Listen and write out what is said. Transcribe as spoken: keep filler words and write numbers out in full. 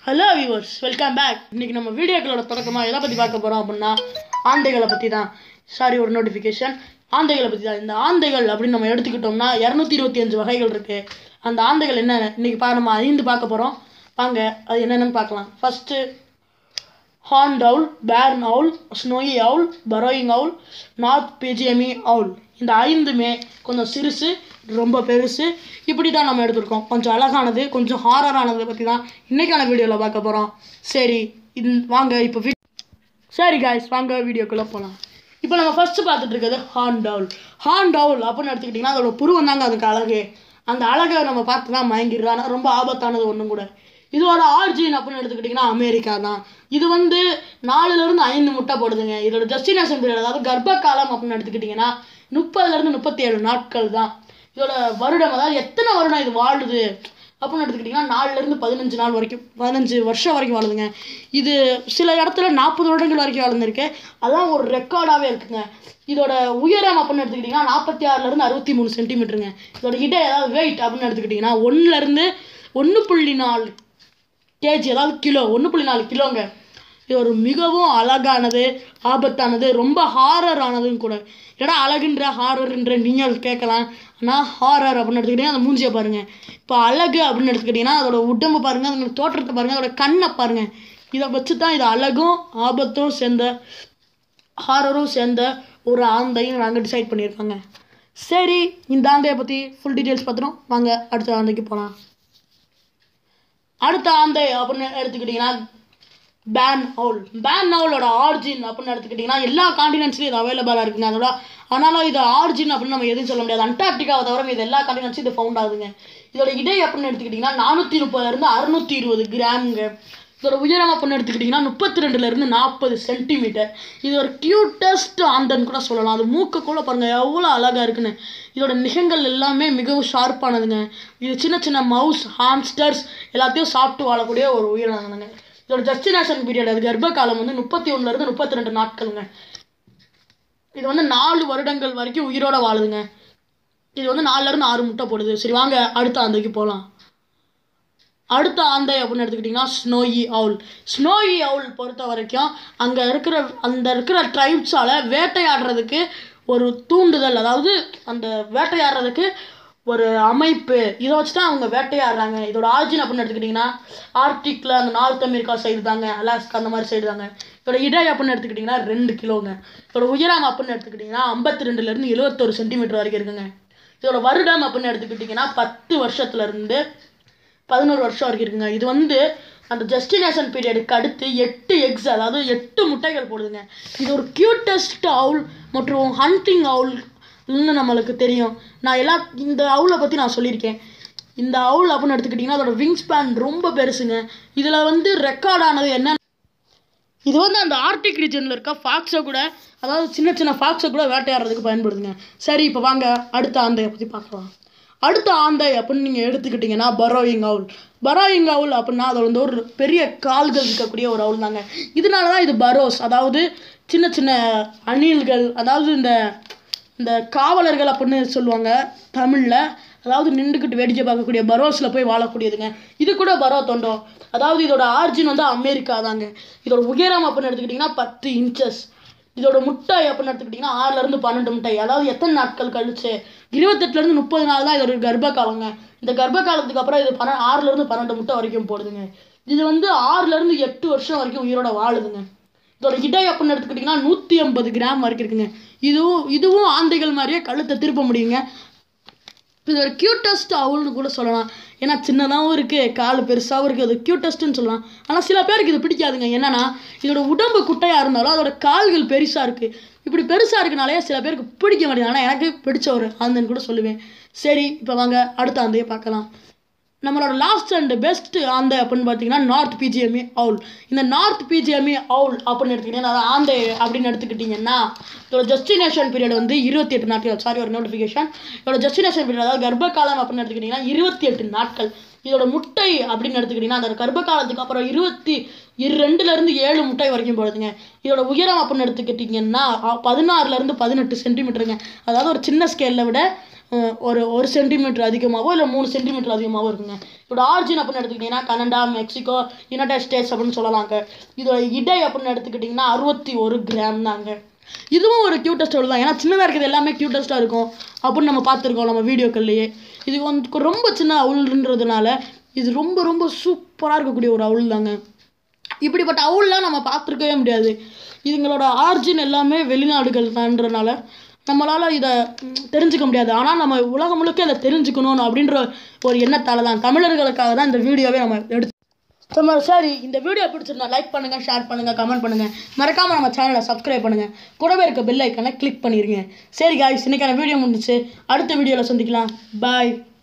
Hello viewers, welcome back. இன்றைக்கி நம்ம வீடியோக்களோட தொடக்கமாக எதை பற்றி பார்க்க போகிறோம் அப்படின்னா ஆந்தைகளை பற்றி தான். சாரி, ஒரு நோட்டிஃபிகேஷன். ஆந்தைகளை பற்றி தான். இந்த ஆந்தைகள் அப்படின்னு நம்ம எடுத்துக்கிட்டோம்னா இரநூத்தி இருபத்தி அஞ்சு வகைகள் இருக்குது. அந்த ஆந்தைகள் என்ன இன்றைக்கி பா நம்ம ஐந்து பார்க்க போகிறோம். வாங்க அது என்னென்னு பார்க்கலாம். First horned owl, barn owl, snowy owl, burrowing owl, north pygmy owl. இந்த ஐந்துமே கொஞ்சம் சிறுசு, ரொம்ப பெருசு, இப்படி தான் நம்ம எடுத்துருக்கோம். கொஞ்சம் அழகானது, கொஞ்சம் ஹாரரானதை பற்றி தான் இன்றைக்கான வீடியோவில் பார்க்க போகிறோம். சரி, இது வாங்க இப்போ வீ சரி காய்ஸ், வாங்க வீடியோக்குள்ளே போகலாம். இப்போ நம்ம ஃபஸ்ட்டு பார்த்துட்டு இருக்கிறது ஹார்ன்ட் அவுல். ஹார்ன்ட் அவுல் அப்படின்னு எடுத்துக்கிட்டிங்கன்னா அதோட புருவம் தாங்க அதுக்கு அழகு. அந்த அழகை நம்ம பார்த்து தான் மயங்கிடுறோம். ஆனால் ரொம்ப ஆபத்தானது ஒன்றும் கூட. இதோட ஆர்ஜின் அப்படின்னு எடுத்துக்கிட்டிங்கன்னா அமெரிக்கா தான். இது வந்து நாலுலேருந்து ஐந்து முட்டை போடுதுங்க. இதோட டெஸ்டினேஷன் பீரியட், அதாவது கர்ப்ப காலம் அப்படின்னு எடுத்துக்கிட்டிங்கன்னா முப்பதுலேருந்து முப்பத்தி ஏழு நாட்கள் தான். இதோட வருடம், அதாவது எத்தனை வருடம் இது வாழுது அப்படின்னு எடுத்துக்கிட்டிங்கன்னா நாலுலேருந்து பதினஞ்சு நாள் வரைக்கும், பதினஞ்சு வருஷம் வரைக்கும் வாழுதுங்க. இது சில இடத்துல நாற்பது வருடங்கள் வரைக்கும் வாழ்ந்துருக்கு. அதான் ஒரு ரெக்கார்டாகவே இருக்குங்க. இதோட உயரம் அப்படின்னு எடுத்துக்கிட்டிங்கன்னா நாற்பத்தி ஆறுலேருந்து அறுபத்தி மூணு சென்டிமீட்டருங்க. இதோட இடை, அதாவது வெயிட் அப்படின்னு எடுத்துக்கிட்டிங்கன்னா ஒன்றுலேருந்து ஒன்று புள்ளி நாலு கேஜி, அதாவது கிலோ, ஒன்று புள்ளி நாலு கிலோங்க. இது ஒரு மிகவும் அழகானது, ஆபத்தானது, ரொம்ப ஹாரரானதும் கூட. ஏன்னா அழகுன்ற ஹாரர்ன்ற நீங்கள் கேட்கலாம். ஆனால் ஹாரர் அப்படின்னு எடுத்துக்கிட்டிங்கன்னா அந்த மூஞ்சியை பாருங்கள். இப்போ அழகு அப்படின்னு எடுத்துக்கிட்டிங்கன்னா அதோட உடம்பு பாருங்கள், அதோட தோற்றத்தை பாருங்கள், அதோட கண்ணை பாருங்கள். இதை வச்சு தான் இது அழகும் ஆபத்தும் சேர்ந்த, ஹாரரும் சேர்ந்த ஒரு ஆந்தையும் நாங்கள் டிசைட் பண்ணியிருக்காங்க. சரி, இந்த ஆந்தையை பற்றி ஃபுல் டீட்டெயில்ஸ் பார்த்துட்டோம். வாங்க அடுத்த ஆந்தைக்கு போகலாம். அடுத்த ஆந்தை அப்படின்னு எடுத்துக்கிட்டிங்கன்னா பேர்ன் அவுல். பேர்ன் அவுலோட ஆர்ஜின் அப்படின்னு எடுத்துக்கிட்டிங்கன்னா எல்லா காண்டினென்ட்ஸ்லையும் இது அவைலபிளாக இருக்குங்க. அதோட ஆனாலும் இது ஆர்ஜின் அப்படின்னு நம்ம எதுவும் சொல்ல முடியாது. அண்டார்டிகாவை தவிர இது எல்லா காண்டினென்ட்ஸும் இது ஃபவுண்ட் ஆகுதுங்க. இதோட இடை அப்படின்னு எடுத்துக்கிட்டிங்கன்னா நானூற்றி முப்பதுலேருந்து அறுநூற்றி இருபது கிராமுங்க. இதோட உயரம் அப்படின்னு எடுத்துக்கிட்டிங்கன்னா முப்பத்தி ரெண்டுலேருந்து நாற்பது சென்டிமீட்டர். இது ஒரு க்யூட்டஸ்ட் ஆந்தன்னு கூட சொல்லலாம். அது மூக்குக்குள்ளே பாருங்கள் எவ்வளோ அழகாக இருக்குன்னு. இதோட நிகங்கள் எல்லாமே மிகவும் ஷார்ப்பானதுங்க. இது சின்ன சின்ன மவுஸ், ஹாம்ஸ்டர்ஸ் எல்லாத்தையும் சாப்பிட்டு வாழக்கூடிய ஒரு உயிரினங்க. இதோட டெஸ்டினேஷன் பீரியட், அது கர்ப்ப காலம் வந்து முப்பத்தி ஒன்றுலேருந்து முப்பத்தி ரெண்டு நாட்களுங்க. இது வந்து நாலு வருடங்கள் வரைக்கும் உயிரோட வாழுதுங்க. இது வந்து நாலுலேருந்து ஆறு முட்டை போடுது. சரி, வாங்க அடுத்த ஆந்தைக்கு போகலாம். அடுத்த ஆந்தை அப்படின்னு எடுத்துக்கிட்டிங்கன்னா ஸ்னோயி அவுல். ஸ்னோயி அவுல் பொறுத்த வரைக்கும் அங்கே இருக்கிற அந்த இருக்கிற ட்ரைப்ஸால் வேட்டையாடுறதுக்கு ஒரு தூண்டுதல், அதாவது அந்த வேட்டையாடுறதுக்கு ஒரு அமைப்பு, இதை வச்சு தான் அவங்க வேட்டையாடுறாங்க. இதோட ஆர்ஜின் அப்படின்னு எடுத்துக்கிட்டிங்கன்னா ஆர்டிக்கில் அந்த நார்த் அமெரிக்கா சைடு தாங்க, அலாஸ்கா அந்த மாதிரி சைடு தாங்க. இதோட இடை அப்படின்னு எடுத்துக்கிட்டிங்கன்னா ரெண்டு கிலோங்க. இதோட உயரம் அப்படின்னு எடுத்துக்கிட்டிங்கன்னா ஐம்பத்தி ரெண்டுலேருந்து எழுபத்தொரு சென்டிமீட்டர் வரைக்கும் இருக்குங்க. இதோட வருடம் அப்படின்னு எடுத்துக்கிட்டிங்கன்னா பத்து வருஷத்துலேருந்து பதினோரு வருஷம் வரைக்கும் இருக்குங்க. இது வந்து அந்த டெஸ்டினேஷன் பீரியடுக்கு அடுத்து எட்டு எக்ஸ், அதாவது எட்டு முட்டைகள் போடுதுங்க. இது ஒரு க்யூட்டஸ்ட் அவுல் மற்றும் ஹண்டிங் அவுல்னு நம்மளுக்கு தெரியும். நான் எல்லா இந்த அவுலை பற்றி நான் சொல்லியிருக்கேன். இந்த அவுல் அப்படின்னு எடுத்துக்கிட்டிங்கன்னா அதோட விங் ஸ்பேன் ரொம்ப பெருசுங்க. இதில் வந்து ரெக்கார்டானது என்ன, இது வந்து அந்த ஆர்டிக் ரீஜனில் இருக்க ஃபாக்ஸை கூட, அதாவது சின்ன சின்ன ஃபாக்ஸை கூட வேட்டையாடுறதுக்கு பயன்படுதுங்க. சரி, இப்போ வாங்க அடுத்த ஆந்தையை பற்றி பார்க்கலாம். அடுத்த ஆந்தை அப்படின்னு நீங்கள் எடுத்துக்கிட்டிங்கன்னா பரோயிங் அவுல். பரோயிங் அவுல் அப்படின்னா அது வந்து ஒரு பெரிய கால்கள் இருக்கக்கூடிய ஒரு அவுல் தாங்க. இதனால தான் இது பரோஸ், அதாவது சின்ன சின்ன அணில்கள், அதாவது இந்த இந்த காவலர்கள் அப்படின்னு சொல்லுவாங்க தமிழில், அதாவது நின்றுக்கிட்டு வேடிக்கை பார்க்கக்கூடிய பரோஸில் போய் வாழக்கூடியதுங்க. இது கூட பரோ தொண்டோ, அதாவது இதோட ஆர்ஜின் வந்து அமெரிக்கா தாங்க. இதோட உயரம் அப்படின்னு எடுத்துக்கிட்டிங்கன்னா பத்து இன்ச்சஸ். இதோட முட்டை அப்படின்னு எடுத்துக்கிட்டிங்கன்னா ஆறுலேருந்து பன்னெண்டு முட்டை. அதாவது எத்தனை நாட்கள் கழிச்சு, இருபத்தெட்டுலேருந்து முப்பது நாள் தான் இதோட கர்ப்ப காலங்க. இந்த கர்ப்ப காலத்துக்கு அப்புறம் இது பன்ன ஆறுலேருந்து பன்னெண்டு முட்டை வரைக்கும் போடுதுங்க. இது வந்து ஆறுலேருந்து எட்டு வருஷம் வரைக்கும் உயிரோட வாழுதுங்க. இதோட இடை அப்படின்னு எடுத்துக்கிட்டிங்கன்னா நூற்றி ஐம்பது கிராம் வரைக்கும் இருக்குங்க. இதுவும் இதுவும் ஆந்தைகள் மாதிரியே கழுத்தை திருப்ப முடியுங்க. இது ஒரு க்யூட்டஸ்ட் அவுல்னு கூட சொல்லலாம். ஏன்னா சின்னதாகவும் இருக்குது, கால் பெருசாகவும் இருக்குது, அது க்யூட்டஸ்ட்டுன்னு சொல்லலாம். ஆனால் சில பேருக்கு இது பிடிக்காதுங்க. என்னென்னா இதோட உடம்பு குட்டையாக இருந்தாலும் அதோட கால்கள் பெருசாக இருக்குது. இப்படி பெருசாக இருக்குனாலே சில பேருக்கு பிடிக்க மாட்டேங்குது. ஆனால் எனக்கு பிடிச்ச ஒரு ஆந்தைன்னு கூட சொல்லுவேன். சரி, இப்போ வாங்க அடுத்த ஆந்தையை பார்க்கலாம். நம்மளோட லாஸ்ட் அண்ட் பெஸ்ட் ஆந்தை அப்படின்னு பார்த்தீங்கன்னா நார்த் பிஜிஎமி அவுல். இந்த நார்த் பிஜிஎமி அவுல் அப்படின்னு எடுத்துக்கிட்டிங்கன்னா அதாவது ஆந்தை அப்படின்னு எடுத்துக்கிட்டிங்கன்னா இதோட டெஸ்டினேஷன் பீரியட் வந்து இருபத்தி எட்டு நாட்கள். சாரி, ஒரு நோட்டிஃபிகேஷன். இதோட டெஸ்டினேஷன் பீரியட், அதாவது கர்ப்ப காலம் அப்படின்னு எடுத்துக்கிட்டிங்கன்னா இருபத்தி எட்டு நாட்கள். இதோட முட்டை அப்படின்னு எடுத்துக்கிட்டிங்கன்னா அந்த கர்ப்ப காலத்துக்கு அப்புறம் இருபத்தி இரு ரெண்டுலேருந்து ஏழு முட்டை வரைக்கும் போடுதுங்க. இதோட உயரம் அப்படின்னு எடுத்துக்கிட்டிங்கன்னா பதினாறுலேருந்து பதினெட்டு சென்டிமீட்டருங்க. அதாவது ஒரு சின்ன ஸ்கேலில் விட ஒரு ஒரு சென்டிமீட்டர் அதிகமாகவோ இல்லை மூணு சென்டிமீட்டர் அதிகமாகவோ இருக்குங்க. இதோட ஆரிஜின் அப்படின்னு எடுத்துக்கிட்டிங்கன்னா கனடா, மெக்சிகோ, யுனைடெட் ஸ்டேட்ஸ் அப்படின்னு சொல்லலாங்க. இதோட இடை அப்படின்னு எடுத்துக்கிட்டிங்கன்னா அறுபத்தி ஒரு கிராம் தாங்க. இதுவும் ஒரு க்யூட்டஸ்ட் அவுல் தான். ஏன்னா சின்னதாக இருக்கிறது எல்லாமே க்யூட்டஸ்ட்டாக இருக்கும் அப்படின்னு நம்ம பார்த்துருக்கோம் நம்ம வீடியோக்கள்லேயே. இது வந்து ரொம்ப சின்ன அவுல்ன்றதுனால இது ரொம்ப ரொம்ப சூப்பராக இருக்கக்கூடிய ஒரு அவுல் தாங்க. இப்படிப்பட்ட அவுல்லாம் நம்ம பார்த்துருக்கவே முடியாது. இதுங்களோட ஆரிஜின் எல்லாமே வெளிநாடுகள் தான்றனால நம்மளால் இதை தெரிஞ்சுக்க முடியாது. ஆனால் நம்ம உலகம் முழுக்க இதை தெரிஞ்சுக்கணும் அப்படின்ற ஒரு எண்ணத்தால் தான், தமிழர்களுக்காக தான் இந்த வீடியோவே நம்ம எடுத்து. நம்ம சரி, இந்த வீடியோ பிடிச்சிருந்தா லைக் பண்ணுங்கள், ஷேர் பண்ணுங்கள், கமெண்ட் பண்ணுங்கள். மறக்காமல் நம்ம சேனலை சப்ஸ்கிரைப் பண்ணுங்கள். கூடவே இருக்க பெல் ஐக்கானை கிளிக் பண்ணிடுங்க. சரி காய்ஸ், இன்னைக்கான வீடியோ முடிஞ்சிச்சு. அடுத்த வீடியோவில் சந்திக்கலாம். பாய்.